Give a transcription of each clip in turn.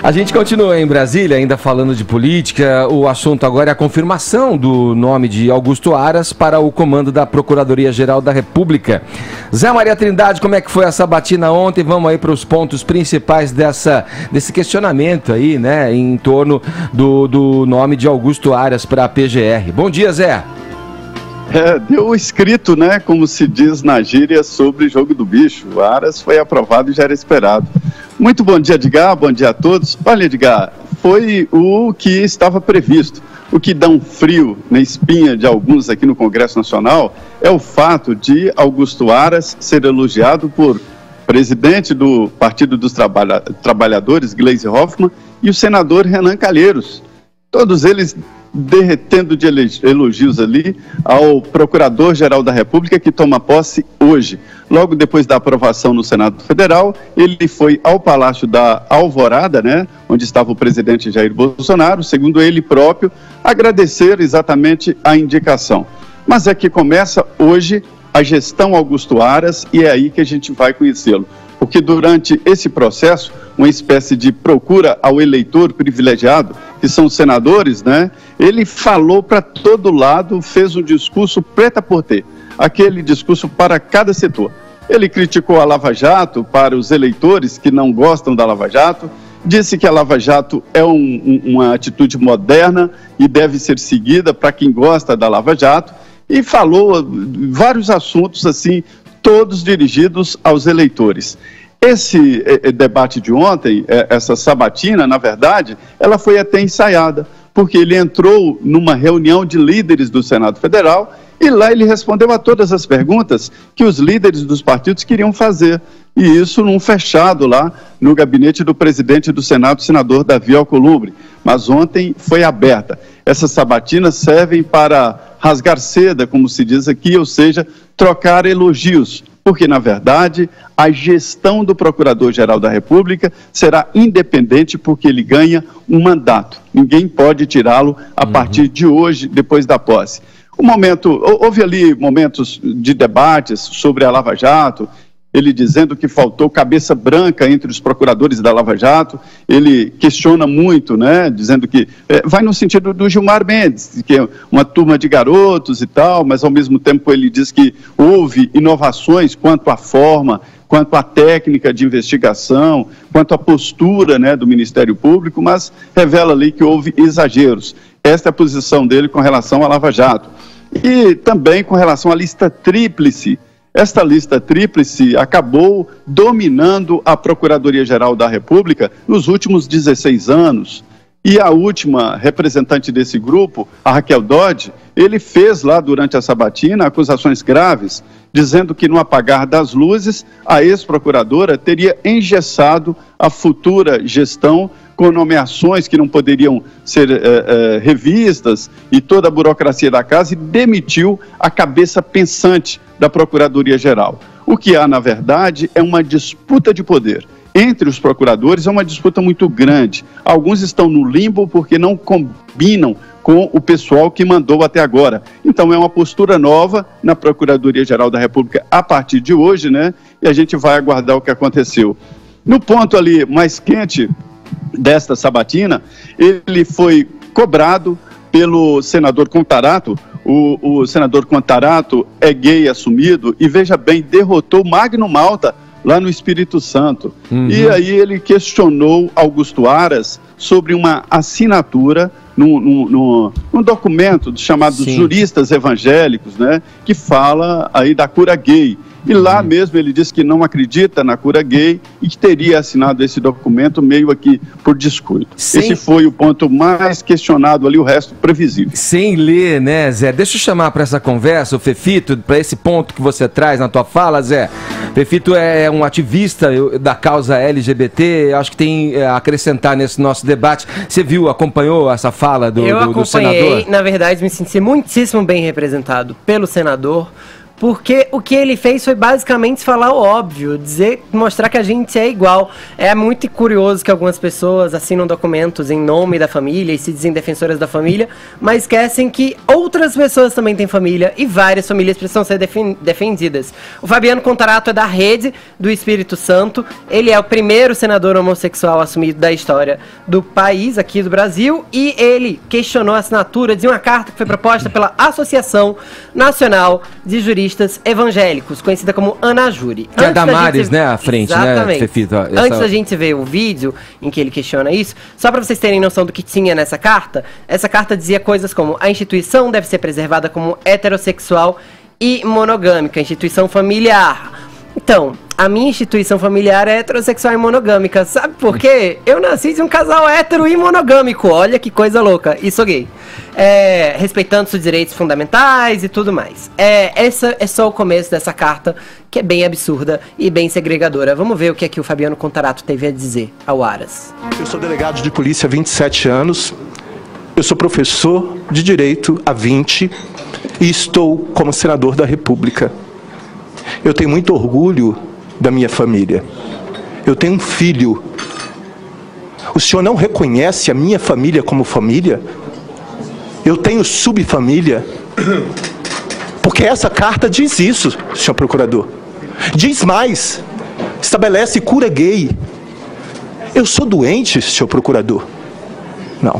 A gente continua em Brasília, ainda falando de política. O assunto agora é a confirmação do nome de Augusto Aras para o comando da Procuradoria-Geral da República. Zé Maria Trindade, como é que foi a sabatina ontem? Vamos aí para os pontos principais desse questionamento aí, né, em torno do nome de Augusto Aras para a PGR. Bom dia, Zé. Deu escrito, né, como se diz na gíria, sobre jogo do bicho. O Aras foi aprovado e já era esperado. Muito bom dia, Edgar, bom dia a todos. Olha, Edgar, foi o que estava previsto. O que dá um frio na espinha de alguns aqui no Congresso Nacional é o fato de Augusto Aras ser elogiado por presidente do Partido dos Trabalhadores, Gleisi Hoffmann, e o senador Renan Calheiros. Todos eles derretendo de elogios ali ao Procurador-Geral da República, que toma posse hoje. Logo depois da aprovação no Senado Federal, ele foi ao Palácio da Alvorada, né, onde estava o presidente Jair Bolsonaro, segundo ele próprio, agradecer exatamente a indicação. Mas é que começa hoje a gestão Augusto Aras e é aí que a gente vai conhecê-lo. Porque durante esse processo, uma espécie de procura ao eleitor privilegiado, que são os senadores, né? Ele falou para todo lado, fez um discurso prêt-à-porter, aquele discurso para cada setor. Ele criticou a Lava Jato para os eleitores que não gostam da Lava Jato, disse que a Lava Jato é uma atitude moderna e deve ser seguida para quem gosta da Lava Jato, e falou vários assuntos assim, todos dirigidos aos eleitores. Esse debate de ontem, essa sabatina, na verdade, ela foi até ensaiada, porque ele entrou numa reunião de líderes do Senado Federal e lá ele respondeu a todas as perguntas que os líderes dos partidos queriam fazer. E isso num fechado lá no gabinete do presidente do Senado, o senador Davi Alcolumbre. Mas ontem foi aberta. Essas sabatinas servem para rasgar seda, como se diz aqui, ou seja, trocar elogios. Porque, na verdade, a gestão do Procurador-Geral da República será independente porque ele ganha um mandato. Ninguém pode tirá-lo a partir de hoje, depois da posse. Houve ali momentos de debates sobre a Lava Jato, ele dizendo que faltou cabeça branca entre os procuradores da Lava Jato, ele questiona muito, né, dizendo que vai no sentido do Gilmar Mendes, que é uma turma de garotos e tal, mas ao mesmo tempo ele diz que houve inovações quanto à forma, quanto à técnica de investigação, quanto à postura, né, do Ministério Público, mas revela ali que houve exageros. Esta é a posição dele com relação à Lava Jato. E também com relação à lista tríplice. Esta lista tríplice acabou dominando a Procuradoria-Geral da República nos últimos 16 anos. E a última representante desse grupo, a Raquel Dodge, ele fez lá durante a sabatina acusações graves, dizendo que no apagar das luzes, a ex-procuradora teria engessado a futura gestão com nomeações que não poderiam ser revistas e toda a burocracia da casa, e demitiu a cabeça pensante da Procuradoria-Geral. O que há, na verdade, é uma disputa de poder. Entre os procuradores é uma disputa muito grande. Alguns estão no limbo porque não combinam com o pessoal que mandou até agora. Então é uma postura nova na Procuradoria-Geral da República a partir de hoje, né? E a gente vai aguardar o que aconteceu. No ponto ali mais quente desta sabatina, ele foi cobrado pelo senador Contarato. O senador Contarato é gay assumido e, veja bem, derrotou Magno Malta lá no Espírito Santo. E aí ele questionou Augusto Aras sobre uma assinatura num documento dos chamados juristas evangélicos, né, que fala aí da cura gay. E lá mesmo ele disse que não acredita na cura gay e que teria assinado esse documento meio aqui por descuido. Esse foi o ponto mais questionado ali, o resto previsível. Sem ler, né, Zé? Deixa eu chamar para essa conversa o Fefito, para esse ponto que você traz na tua fala, Zé. Fefito é um ativista da causa LGBT, acho que tem a acrescentar nesse nosso debate. Você viu, acompanhou essa fala do senador? Eu acompanhei, na verdade me senti muitíssimo bem representado pelo senador, porque o que ele fez foi basicamente falar o óbvio, mostrar que a gente é igual. É muito curioso que algumas pessoas assinam documentos em nome da família e se dizem defensoras da família, mas esquecem que outras pessoas também têm família e várias famílias precisam ser defendidas. O Fabiano Contarato é da Rede do Espírito Santo, ele é o primeiro senador homossexual assumido da história do país, aqui do Brasil, e ele questionou a assinatura de uma carta que foi proposta pela Associação Nacional de Juristas Evangélicos, conhecida como ANAJURE. Que é a Damares, né, à frente, exatamente, né, Fefito? Antes da gente ver o vídeo em que ele questiona isso, só para vocês terem noção do que tinha nessa carta, essa carta dizia coisas como: a instituição deve ser preservada como heterossexual e monogâmica, instituição familiar. Então, a minha instituição familiar é heterossexual e monogâmica. Sabe por quê? Eu nasci de um casal hétero e monogâmico. Olha que coisa louca. E sou gay. Respeitando seus direitos fundamentais e tudo mais. Essa é só o começo dessa carta, que é bem absurda e bem segregadora. Vamos ver o que é que o Fabiano Contarato teve a dizer ao Aras. Eu sou delegado de polícia há 27 anos. Eu sou professor de Direito há 20 e estou como senador da República. Eu tenho muito orgulho da minha família. Eu tenho um filho. O senhor não reconhece a minha família como família? Eu tenho subfamília? Porque essa carta diz isso, senhor procurador. Diz mais. Estabelece cura gay. Eu sou doente, senhor procurador? Não.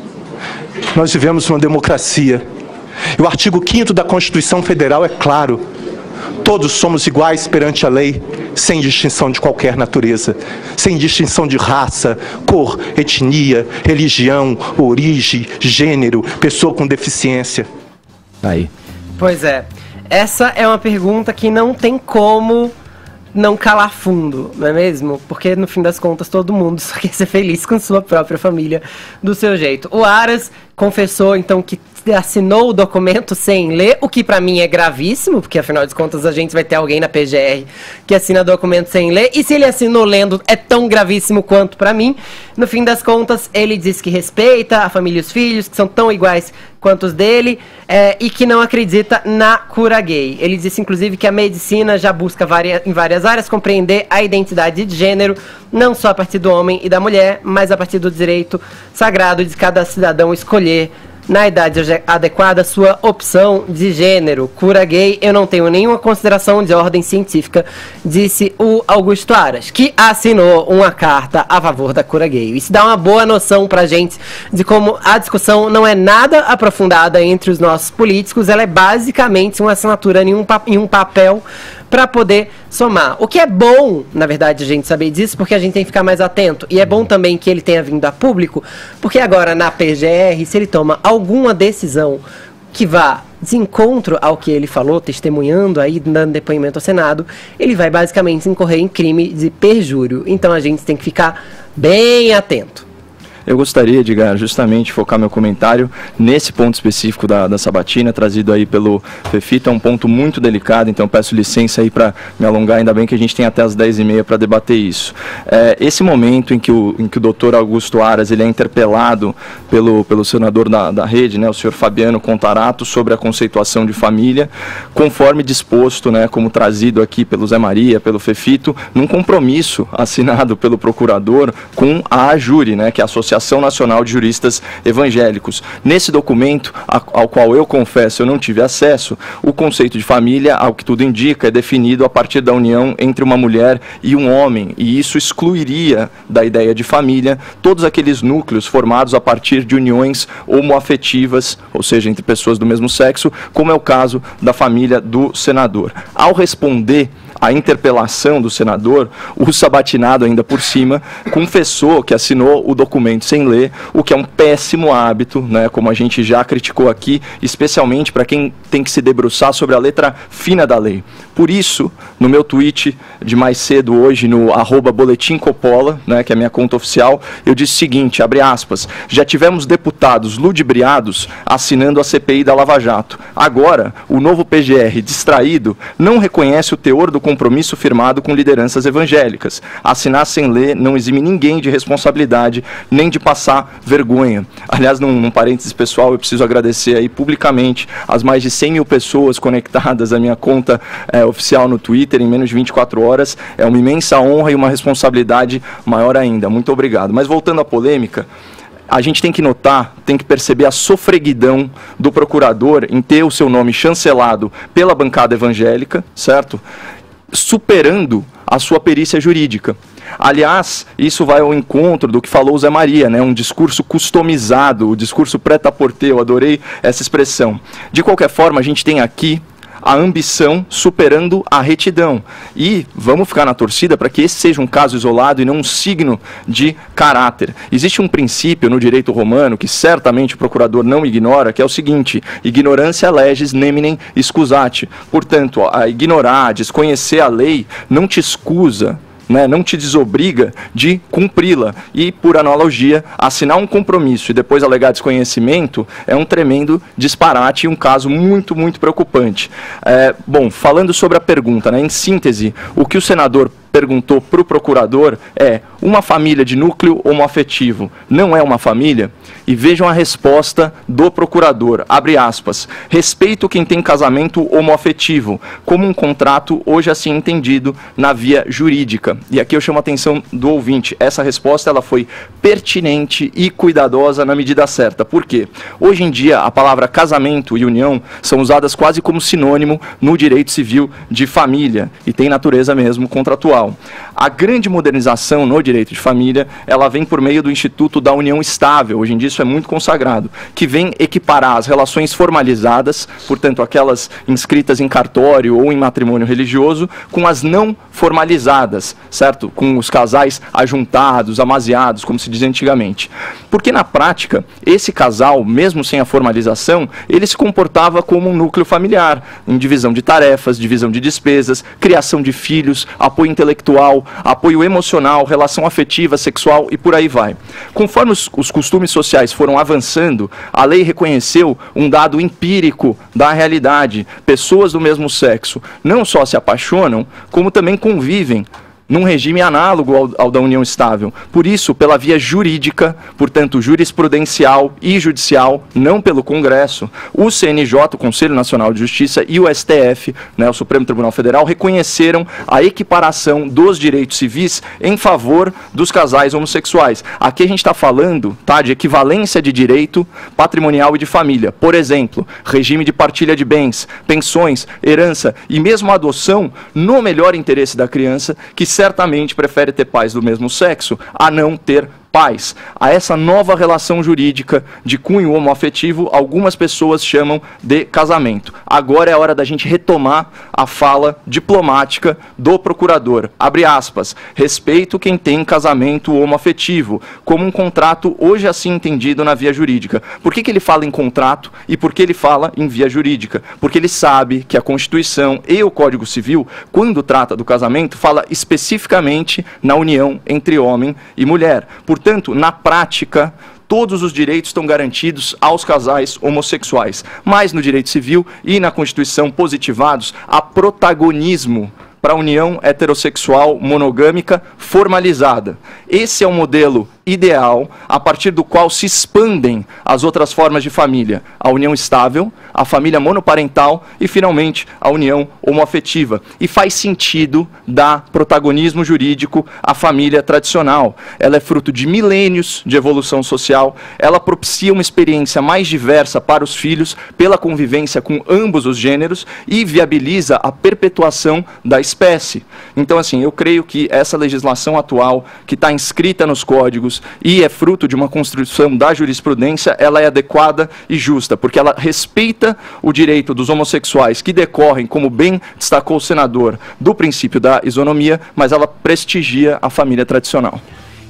Nós vivemos numa democracia. E o artigo 5º da Constituição Federal é claro. Todos somos iguais perante a lei, sem distinção de qualquer natureza, sem distinção de raça, cor, etnia, religião, origem, gênero, pessoa com deficiência. Aí. Pois é, essa é uma pergunta que não tem como não calar fundo, não é mesmo? Porque no fim das contas todo mundo só quer ser feliz com sua própria família do seu jeito. O Aras confessou então que assinou o documento sem ler, o que pra mim é gravíssimo, porque afinal de contas a gente vai ter alguém na PGR que assina documento sem ler, e se ele assinou lendo é tão gravíssimo quanto pra mim. No fim das contas ele diz que respeita a família e os filhos, que são tão iguais quanto os dele, e que não acredita na cura gay. Ele disse inclusive que a medicina já busca em várias áreas compreender a identidade de gênero, não só a partir do homem e da mulher, mas a partir do direito sagrado de cada cidadão escolher na idade adequada sua opção de gênero. Cura gay, eu não tenho nenhuma consideração de ordem científica, disse o Augusto Aras, que assinou uma carta a favor da cura gay. Isso dá uma boa noção pra gente de como a discussão não é nada aprofundada entre os nossos políticos, ela é basicamente uma assinatura em um papel para poder somar. O que é bom, na verdade, a gente saber disso, porque a gente tem que ficar mais atento. E é bom também que ele tenha vindo a público, porque agora na PGR, se ele toma alguma decisão que vá de encontro ao que ele falou, testemunhando aí, dando depoimento ao Senado, ele vai basicamente incorrer em crime de perjúrio. Então a gente tem que ficar bem atento. Eu gostaria, Edgar, justamente focar meu comentário nesse ponto específico da sabatina, trazido aí pelo Fefito. É um ponto muito delicado, então peço licença aí para me alongar, ainda bem que a gente tem até as 10h30 para debater isso. Esse momento em que o doutor Augusto Aras ele é interpelado pelo senador da rede, né, o senhor Fabiano Contarato, sobre a conceituação de família, conforme disposto, né, como trazido aqui pelo Zé Maria, pelo Fefito, num compromisso assinado pelo procurador com a AJURE, né, que é a Associação Nacional de Juristas Evangélicos. Nesse documento, ao qual eu confesso eu não tive acesso, o conceito de família, ao que tudo indica, é definido a partir da união entre uma mulher e um homem, e isso excluiria da ideia de família todos aqueles núcleos formados a partir de uniões homoafetivas, ou seja, entre pessoas do mesmo sexo, como é o caso da família do senador. Ao responder a interpelação do senador, o sabatinado ainda por cima confessou que assinou o documento sem ler, o que é um péssimo hábito, né, como a gente já criticou aqui, especialmente para quem tem que se debruçar sobre a letra fina da lei. Por isso, no meu tweet de mais cedo hoje, no @boletimcopola, né, que é a minha conta oficial, eu disse o seguinte, abre aspas, já tivemos deputados ludibriados assinando a CPI da Lava Jato. Agora, o novo PGR distraído não reconhece o teor do compromisso firmado com lideranças evangélicas. Assinar sem ler não exime ninguém de responsabilidade, nem de passar vergonha. Aliás, num parênteses pessoal, eu preciso agradecer aí publicamente as mais de 100 mil pessoas conectadas à minha conta oficial no Twitter em menos de 24 horas. É uma imensa honra e uma responsabilidade maior ainda. Muito obrigado. Mas voltando à polêmica, a gente tem que notar, tem que perceber a sofreguidão do procurador em ter o seu nome chancelado pela bancada evangélica, certo? Superando a sua perícia jurídica. Aliás, isso vai ao encontro do que falou o Zé Maria, né? Um discurso customizado, o discurso prêt-à-porter, eu adorei essa expressão. De qualquer forma, a gente tem aqui a ambição superando a retidão. E vamos ficar na torcida para que esse seja um caso isolado e não um signo de caráter. Existe um princípio no direito romano que certamente o procurador não ignora, que é o seguinte: ignorância legis neminem excusate. Portanto, a ignorar, desconhecer a lei não te excusa, né, não te desobriga de cumpri-la. E, por analogia, assinar um compromisso e depois alegar desconhecimento é um tremendo disparate e um caso muito, muito preocupante. Bom, falando sobre a pergunta, né, em síntese, o que o senador perguntou para o procurador é: uma família de núcleo homoafetivo não é uma família? E vejam a resposta do procurador, abre aspas: respeito quem tem casamento homoafetivo, como um contrato hoje assim entendido na via jurídica. E aqui eu chamo a atenção do ouvinte, essa resposta ela foi pertinente e cuidadosa na medida certa. Por quê? Hoje em dia a palavra casamento e união são usadas quase como sinônimo no direito civil de família e tem natureza mesmo contratual. A grande modernização no direito de família, ela vem por meio do Instituto da União Estável, hoje em dia isso é muito consagrado, que vem equiparar as relações formalizadas, portanto aquelas inscritas em cartório ou em matrimônio religioso, com as não formalizadas, certo? Com os casais ajuntados, amaziados, como se diz antigamente. Porque na prática, esse casal, mesmo sem a formalização, ele se comportava como um núcleo familiar, em divisão de tarefas, divisão de despesas, criação de filhos, apoio intelectual, apoio emocional, relação afetiva, sexual e por aí vai. Conforme os costumes sociais foram avançando, a lei reconheceu um dado empírico da realidade. Pessoas do mesmo sexo não só se apaixonam, como também convivem num regime análogo ao da união estável. Por isso, pela via jurídica, portanto, jurisprudencial e judicial, não pelo Congresso, o CNJ, o Conselho Nacional de Justiça, e o STF, né, o Supremo Tribunal Federal, reconheceram a equiparação dos direitos civis em favor dos casais homossexuais. Aqui a gente está falando, tá, de equivalência de direito patrimonial e de família. Por exemplo, regime de partilha de bens, pensões, herança e mesmo adoção, no melhor interesse da criança, que certamente prefere ter pais do mesmo sexo a não ter pais. A essa nova relação jurídica de cunho homoafetivo, algumas pessoas chamam de casamento. Agora é a hora da gente retomar a fala diplomática do procurador. Abre aspas: respeito quem tem casamento homoafetivo, como um contrato hoje assim entendido na via jurídica. Por que ele fala em contrato e por que ele fala em via jurídica? Porque ele sabe que a Constituição e o Código Civil, quando trata do casamento, fala especificamente na união entre homem e mulher. Portanto, na prática, todos os direitos estão garantidos aos casais homossexuais. Mas no direito civil e na Constituição positivados, há protagonismo para a união heterossexual monogâmica formalizada. Esse é o modelo ideal a partir do qual se expandem as outras formas de família: a união estável, a família monoparental e, finalmente, a união homoafetiva. E faz sentido dar protagonismo jurídico à família tradicional. Ela é fruto de milênios de evolução social, ela propicia uma experiência mais diversa para os filhos pela convivência com ambos os gêneros e viabiliza a perpetuação da espécie. Então, assim, eu creio que essa legislação atual, que está inscrita nos códigos e é fruto de uma construção da jurisprudência, ela é adequada e justa, porque ela respeita o direito dos homossexuais que decorrem, como bem destacou o senador, do princípio da isonomia, mas ela prestigia a família tradicional.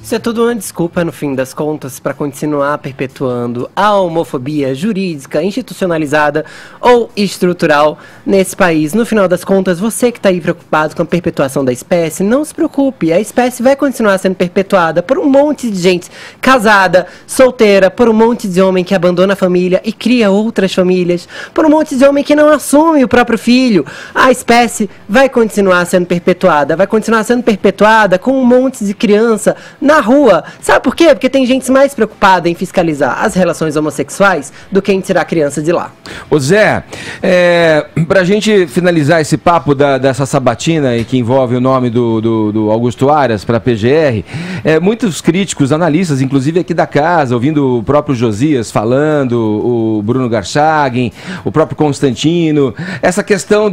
Isso é tudo uma desculpa, no fim das contas, para continuar perpetuando a homofobia jurídica, institucionalizada ou estrutural nesse país. No final das contas, você que está aí preocupado com a perpetuação da espécie, não se preocupe. A espécie vai continuar sendo perpetuada por um monte de gente casada, solteira, por um monte de homem que abandona a família e cria outras famílias, por um monte de homem que não assume o próprio filho. A espécie vai continuar sendo perpetuada com um monte de criança na rua. Sabe por quê? Porque tem gente mais preocupada em fiscalizar as relações homossexuais do que em tirar a criança de lá. Ô Zé, pra gente finalizar esse papo dessa sabatina e que envolve o nome do Augusto Aras para a PGR, muitos críticos, analistas, inclusive aqui da casa, ouvindo o próprio Josias falando, o Bruno Garchagen, o próprio Constantino, essa questão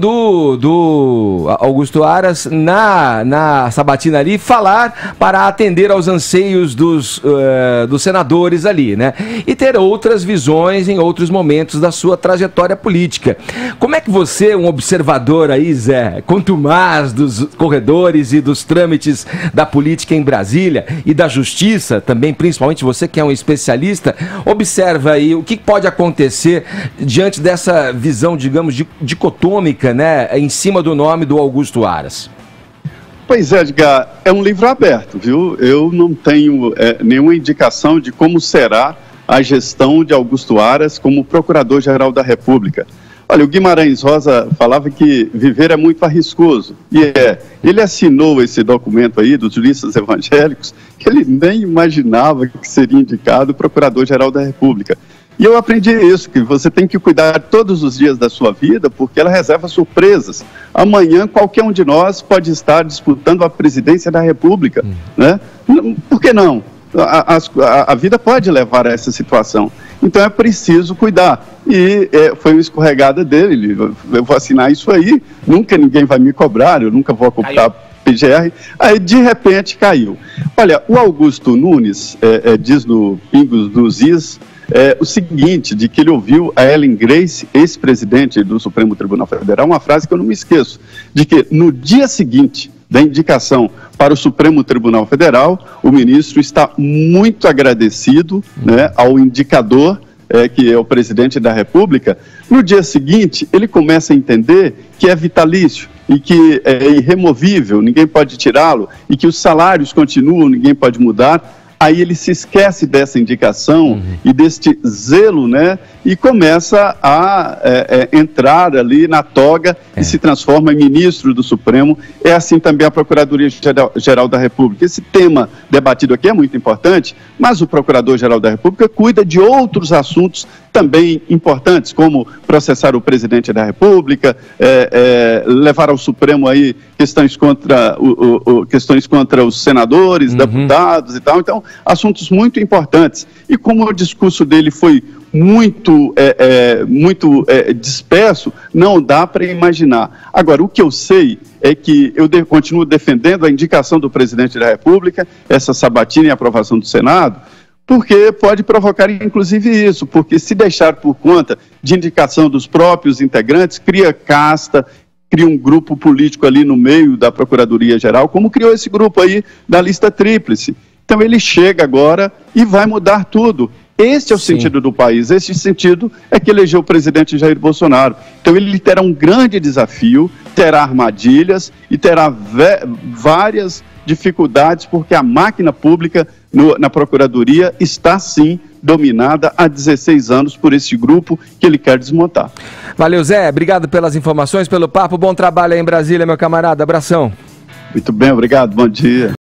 do Augusto Aras na sabatina ali, falar para atender aos anseios dos senadores ali, né? E ter outras visões em outros momentos da sua trajetória política. Como é que você, um observador aí, Zé, contumaz dos corredores e dos trâmites da política em Brasília e da justiça, também principalmente você que é um especialista, observa aí o que pode acontecer diante dessa visão, digamos, dicotômica, né, em cima do nome do Augusto Aras? Pois é, Edgar, é um livro aberto, viu? Eu não tenho nenhuma indicação de como será a gestão de Augusto Aras como Procurador-Geral da República. Olha, o Guimarães Rosa falava que viver é muito arriscoso, e ele assinou esse documento aí dos juristas evangélicos que ele nem imaginava que seria indicado Procurador-Geral da República. E eu aprendi isso, que você tem que cuidar todos os dias da sua vida, porque ela reserva surpresas. Amanhã, qualquer um de nós pode estar disputando a presidência da República, né? Por que não? A vida pode levar a essa situação. Então é preciso cuidar. E foi uma escorregada dele, eu vou assinar isso aí, nunca ninguém vai me cobrar, eu nunca vou ocupar PGR. Aí, de repente, caiu. Olha, o Augusto Nunes diz no Pingos dos Is, o seguinte, de que ele ouviu a Ellen Grace, ex-presidente do Supremo Tribunal Federal, uma frase que eu não me esqueço, de que no dia seguinte da indicação para o Supremo Tribunal Federal, o ministro está muito agradecido, né, ao indicador, que é o presidente da República. No dia seguinte, ele começa a entender que é vitalício e que é irremovível, ninguém pode tirá-lo, e que os salários continuam, ninguém pode mudar. Aí ele se esquece dessa indicação e deste zelo, né? E começa a entrar ali na toga e se transforma em ministro do Supremo. É assim também a Procuradoria-Geral da República. Esse tema debatido aqui é muito importante, mas o Procurador-Geral da República cuida de outros assuntos também importantes, como processar o presidente da República, levar ao Supremo aí questões contra os senadores, deputados e tal. Então, assuntos muito importantes. E como o discurso dele foi muito disperso, não dá para imaginar. Agora, o que eu sei é que eu continuo defendendo a indicação do presidente da República, essa sabatina e aprovação do Senado, porque pode provocar, inclusive, isso, porque se deixar por conta de indicação dos próprios integrantes, cria casta, cria um grupo político ali no meio da Procuradoria-Geral, como criou esse grupo aí da lista tríplice. Então ele chega agora e vai mudar tudo. Este é o sentido do país, este sentido é que elegeu o presidente Jair Bolsonaro. Então ele terá um grande desafio, terá armadilhas e terá várias dificuldades, porque a máquina pública na Procuradoria está sim dominada há 16 anos por esse grupo que ele quer desmontar. Valeu, Zé, obrigado pelas informações, pelo papo, bom trabalho aí em Brasília, meu camarada, abração. Muito bem, obrigado, bom dia.